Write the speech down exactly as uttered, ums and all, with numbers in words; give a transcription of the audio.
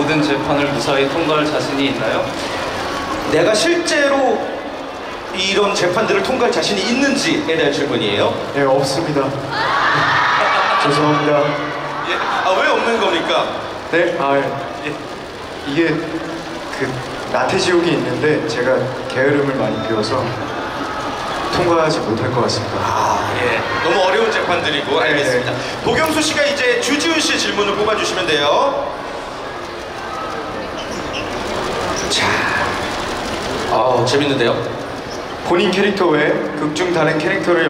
모든 재판을 무사히 통과할 자신이 있나요? 내가 실제로 이런 재판들을 통과할 자신이 있는지에 대한 질문이에요. 네, 없습니다. 죄송합니다. 예. 아, 왜 없는 겁니까? 네, 아, 예. 이게 그 나태지옥이 있는데 제가 게으름을 많이 피워서 통과하지 못할 것 같습니다. 아, 예. 너무 어려운 재판들이고. 알겠습니다. 네. 도경수 씨가 이제 주지훈 씨 질문을 뽑아주시면 돼요. 자, 아, 재밌는데요? 본인 캐릭터 외에 극중 다른 캐릭터를